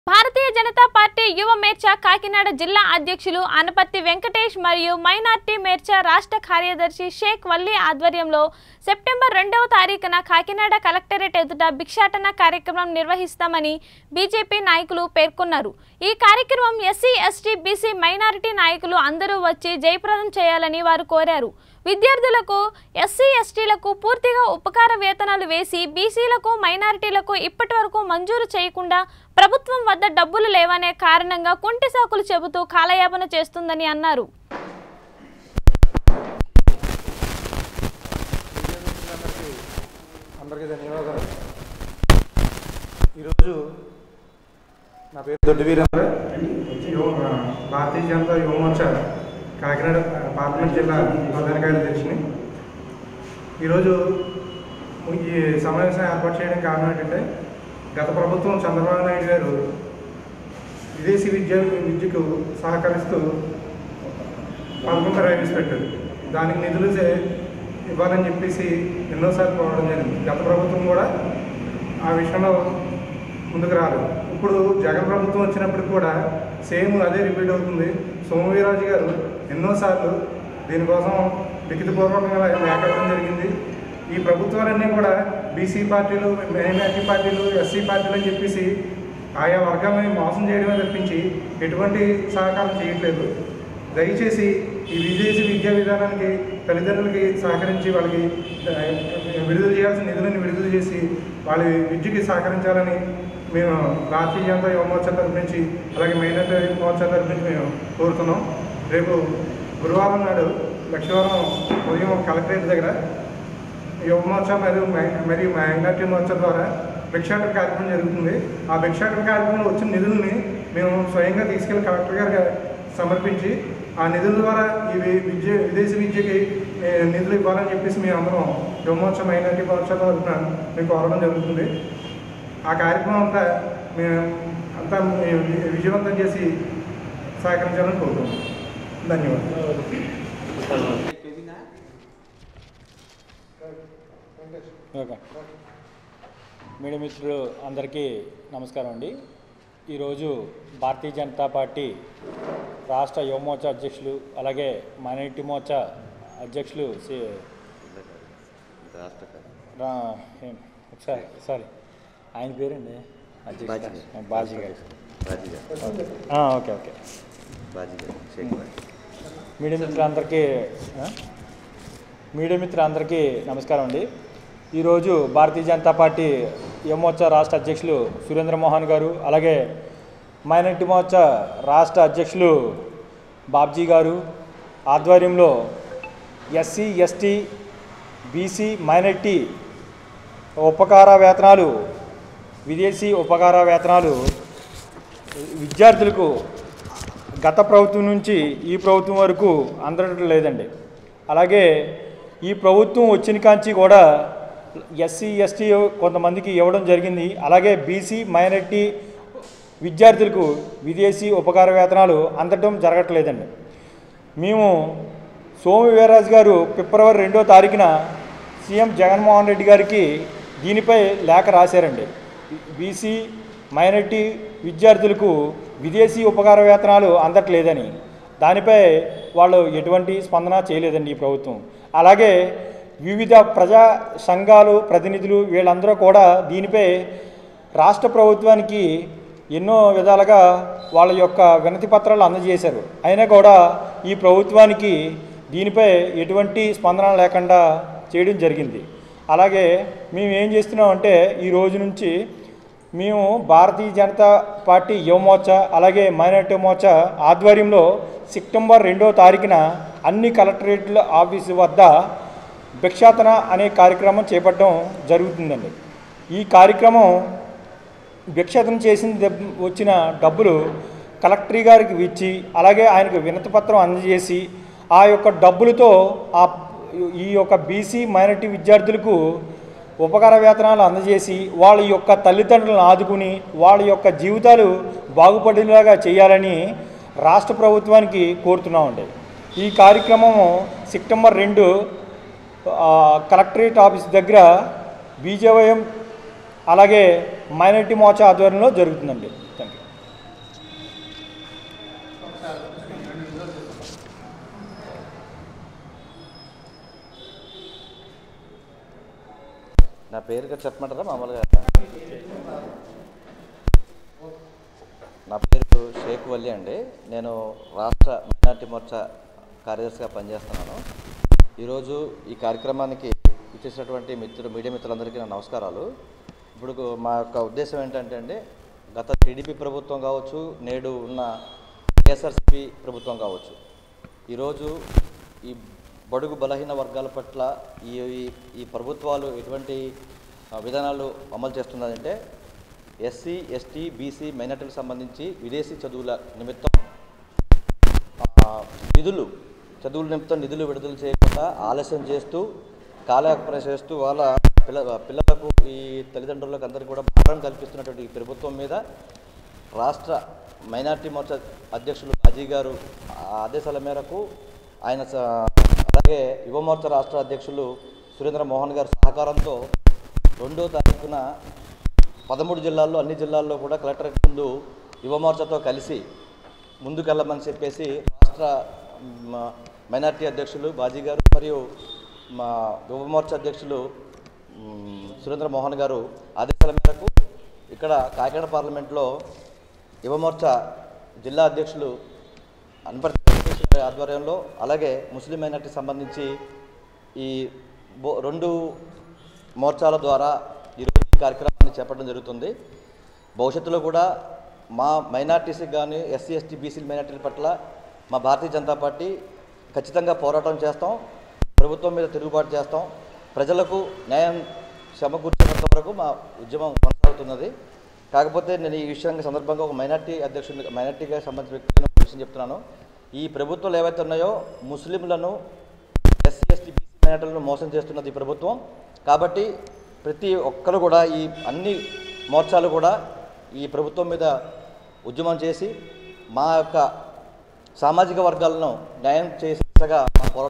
Bharatiya Janata party యువ మోర్చా కాకినాడ జిల్లా అధ్యక్షులు అనపర్తి వెంకటేష్ మరియు మైనార్టీ మోర్చా రాష్ట్ర కార్యదర్శి షేక్ వల్లి ఆధ్వర్యంలో సెప్టెంబర్ 2వ తారీఖున కాకినాడ కలెక్టరేట్ ఎదుట భిక్షాటన కార్యక్రమం నిర్వహిస్తామని బీజేపీ నాయకులు పేర్కొన్నారు। ఈ కార్యక్రమం ఎస్సీ ఎస్టీ బీసీ మైనారిటీ నాయకులు అందరూ వచ్చి జయప్రదం చేయాలని వారు కోరారు। విద్యార్థులకు ఎస్సీ ఎస్టీలకు పూర్తిగా ఉపకార వేతనాలు వేసి బీసీలకు మైనారిటీలకు ఇప్పటివరకు మంజూరు చేయకుండా ప్రభుత్వం వద్ద డబ్బులు లేవనే కారణంగా కుంటి సాకులు చెబుతూ కాలయాపన చేస్తుందని అన్నారు। అందరికీ ధన్యవాదాలు। ఈరోజు నా పేరు దొడ్డి వీరేంద్ర, భారతీయ జనతా యువ మోర్చా కాకినాడ పార్లమెంట్ జిల్లా ప్రధాన కార్యదర్శిని। ఈరోజు ఈ సమావేశం ఏర్పాటు చేయడానికి కారణం ఏంటంటే, గత ప్రభుత్వం చంద్రబాబు నాయుడు గారు విదేశీ విద్యకు సహకరిస్తూ పథకం ప్రవేశపెట్టారు। దానికి నిధులు ఇవ్వాలని చెప్పేసి ఎన్నోసార్లు కోరడం జరిగింది। గత ప్రభుత్వం కూడా ఆ విషయంలో ముందుకు రాలేదు। ఇప్పుడు జగన్ ప్రభుత్వం వచ్చినప్పుడు కూడా సేమ్ అదే రిపీట్ అవుతుంది। సోమవీరాజు గారు ఎన్నోసార్లు దీనికోసం లిఖితపూర్వకంగా లేఖించడం జరిగింది। ఈ ప్రభుత్వాలన్నీ కూడా బీసీ పార్టీలు, మైనారిటీ పార్టీలు, ఎస్సీ పార్టీలు అని చెప్పేసి ఆయా వర్గాలని మోసం చేయడమే తప్పించి ఎటువంటి సహకారం చేయట్లేదు। దయచేసి ఈ విదేశీ విద్యా విధానానికి తల్లిదండ్రులకి సహకరించి వాళ్ళకి విడుదల చేయాల్సిన నిధులను విడుదల చేసి వాళ్ళ విద్యకి సహకరించాలని మేము భారతీయ జనతా యువ మోర్చా తరఫు నుంచి, అలాగే మైనారిటీ మోర్చా తరఫు నుంచి మేము కోరుతున్నాం। రేపు గురువారం నాడు లక్షవారం ఉదయం కలెక్టరేట్ దగ్గర యువ మోర్చా మరియు మైనారిటీ మోర్చా ద్వారా భిక్షాటన కార్యక్రమం జరుగుతుంది। ఆ భిక్షాటన కార్యక్రమంలో వచ్చిన నిధులని మేము స్వయంగా తీసుకెళ్లి కలెక్టర్ గారికి సమర్పించి ఆ నిధుల ద్వారా ఈ విదేశీ విద్యకి నిధులు ఇవ్వాలని చెప్పేసి మేము అందరం యువ మోర్చా మైనారిటీ మోర్చా తరఫున మేము కోరడం జరుగుతుంది। ఆ కార్యక్రమం అంతా విజయవంతం చేసి సహకరించాలని కోరుతున్నాం। ధన్యవాదాలు। మీడియా మిత్రులు అందరికీ నమస్కారం అండి। ఈరోజు భారతీయ జనతా పార్టీ రాష్ట్ర యువ మోర్చా అధ్యక్షులు, అలాగే మైనారిటీ మోర్చా అధ్యక్షులు సారీ ఆయన పేరండి బాజీ గారు। ఓకే ఓకే మీడియా మిత్రులందరికీ నమస్కారం అండి। ఈరోజు భారతీయ జనతా పార్టీ యువ మోర్చా రాష్ట్ర అధ్యక్షులు సురేంద్ర మోహన్ గారు, అలాగే మైనారిటీ మోర్చా రాష్ట్ర అధ్యక్షులు బాబ్జీ గారు ఆధ్వర్యంలో ఎస్సీ ఎస్టీ బీసీ మైనారిటీ ఉపకార వేతనాలు, విదేశీ ఉపకార వేతనాలు విద్యార్థులకు గత ప్రభుత్వం నుంచి ఈ ప్రభుత్వం వరకు అందడం లేదండి। అలాగే ఈ ప్రభుత్వం వచ్చిన కాంచి కూడా ఎస్సీ ఎస్టీ కొంతమందికి ఇవ్వడం జరిగింది। అలాగే బీసీ మైనారిటీ విద్యార్థులకు విదేశీ ఉపకార వేతనాలు అందడం జరగట్లేదండి। మేము సోమవీరాజు గారు ఫిబ్రవరి 2వ తారీఖున సీఎం జగన్మోహన్ రెడ్డి గారికి దీనిపై లేఖ రాశారండి। బీసీ మైనారిటీ విద్యార్థులకు విదేశీ ఉపకార వేతనాలు అందట్లేదని, దానిపై వాళ్ళు ఎటువంటి స్పందన చేయలేదండి ఈ ప్రభుత్వం। అలాగే వివిధ ప్రజా సంఘాలు ప్రతినిధులు వీళ్ళందరూ కూడా దీనిపై రాష్ట్ర ప్రభుత్వానికి ఎన్నో విధాలుగా వాళ్ళ యొక్క వినతి పత్రాలు అందజేశారు। అయినా కూడా ఈ ప్రభుత్వానికి దీనిపై ఎటువంటి స్పందన లేకుండా చేయడం జరిగింది। అలాగే మేము ఏం చేస్తున్నామంటే, ఈ రోజు నుంచి మేము భారతీయ జనతా పార్టీ యువ మోర్చా అలాగే మైనారిటీ మోర్చా ఆధ్వర్యంలో సెప్టెంబర్ 2వ తారీఖున అన్ని కలెక్టరేట్ల ఆఫీసు వద్ద భిక్షాటన అనే కార్యక్రమం చేపట్టడం జరుగుతుందండి। ఈ కార్యక్రమం భిక్షాటన వచ్చిన డబ్బులు కలెక్టర్ గారికి ఇచ్చి, అలాగే ఆయనకు వినతిపత్రం అందజేసి ఆ యొక్క డబ్బులతో ఈ యొక్క బీసీ మైనారిటీ విద్యార్థులకు ఉపకార వేతనాలు అందజేసి వాళ్ళ యొక్క తల్లిదండ్రులను ఆదుకుని వాళ్ళ యొక్క జీవితాలు బాగుపడేలాగా చేయాలని రాష్ట్ర ప్రభుత్వానికి కోరుతున్నామండి। ఈ కార్యక్రమము సెప్టెంబర్ 2 కలెక్టరేట్ ఆఫీస్ దగ్గర బీజేవైఎం అలాగే మైనారిటీ మోర్చా ఆధ్వర్యంలో జరుగుతుందండి। థాంక్యూ। నా పేరుగా చెప్పమంటారా మామూలుగా? నా పేరు షేక్ వల్లి అండి. నేను రాష్ట్ర మైనార్టీ మోర్చా కార్యదర్శిగా పనిచేస్తున్నాను. ఈరోజు ఈ కార్యక్రమానికి ఇచ్చేసినటువంటి మీడియా మిత్రులందరికీ నా నమస్కారాలు. ఇప్పుడు మా యొక్క ఉద్దేశం ఏంటంటే అండి, గత టీడీపీ ప్రభుత్వం కావచ్చు, నేడు ఉన్న వైఎస్ఆర్సీపీ ప్రభుత్వం కావచ్చు, ఈరోజు ఈ బడుగు బలహీన వర్గాల పట్ల ఈ ప్రభుత్వాలు ఎటువంటి విధానాలు అమలు చేస్తున్నారంటే, ఎస్సీ, ఎస్టీ, బీసీ మైనార్టీలకు సంబంధించి విదేశీ చదువుల నిమిత్తం చదువుల నిమిత్తం నిధులు విడుదల చేయకుండా ఆలస్యం చేస్తూ, కాలయాపన చేస్తూ వాళ్ళ పిల్లలకు ఈ తల్లిదండ్రులకు అందరికీ కూడా భారం కల్పిస్తున్నటువంటి ఈ ప్రభుత్వం మీద రాష్ట్ర మైనార్టీ మోర్చా అధ్యక్షులు బాజీ గారు ఆదేశాల మేరకు ఆయన, అలాగే యువమోర్చా రాష్ట్ర అధ్యక్షులు సురేంద్ర మోహన్ గారి సహకారంతో 2వ తారీఖున 13 జిల్లాల్లో, అన్ని జిల్లాల్లో కూడా కలెక్టరేట్ ముందు యువమోర్చాతో కలిసి ముందుకెళ్ళమని చెప్పేసి రాష్ట్ర మైనార్టీ అధ్యక్షులు బాజీ గారు మరియు మా యువమోర్చా అధ్యక్షులు సురేంద్ర మోహన్ గారు ఆదేశాల మేరకు ఇక్కడ కాకినాడ పార్లమెంట్లో యువమోర్చా జిల్లా అధ్యక్షులు అనపర్తి ఆధ్వర్యంలో, అలాగే ముస్లిం మైనార్టీకి సంబంధించి ఈ 2 మోర్చాల ద్వారా ఈరోజు ఈ కార్యక్రమాన్ని చేపట్టడం జరుగుతుంది. భవిష్యత్తులో కూడా మా మైనార్టీస్కి కానీ, ఎస్సీ, ఎస్టీ, బీసీ మైనార్టీల పట్ల మా భారతీయ జనతా పార్టీ ఖచ్చితంగా పోరాటం చేస్తాం, ప్రభుత్వం మీద తిరుగుబాటు చేస్తాం. ప్రజలకు న్యాయం సమకూర్చేంత వరకు మా ఉద్యమం కొనసాగుతున్నది. కాకపోతే నేను ఈ సందర్భంగా ఒక మైనార్టీగా సంబంధించిన వ్యక్తిగా విషయం చెప్తున్నాను. ఈ ప్రభుత్వాలు ఏవైతే ఉన్నాయో ముస్లింలను, ఎస్సీ, ఎస్టీ, బీసీ మైనార్టీలను మోసం చేస్తున్నది ఈ ప్రభుత్వం. కాబట్టి ప్రతి ఒక్కరు కూడా, ఈ అన్ని మోర్చాలు కూడా ఈ ప్రభుత్వం మీద ఉద్యమం చేసి మా యొక్క సామాజిక వర్గాలను న్యాయం చేసేగా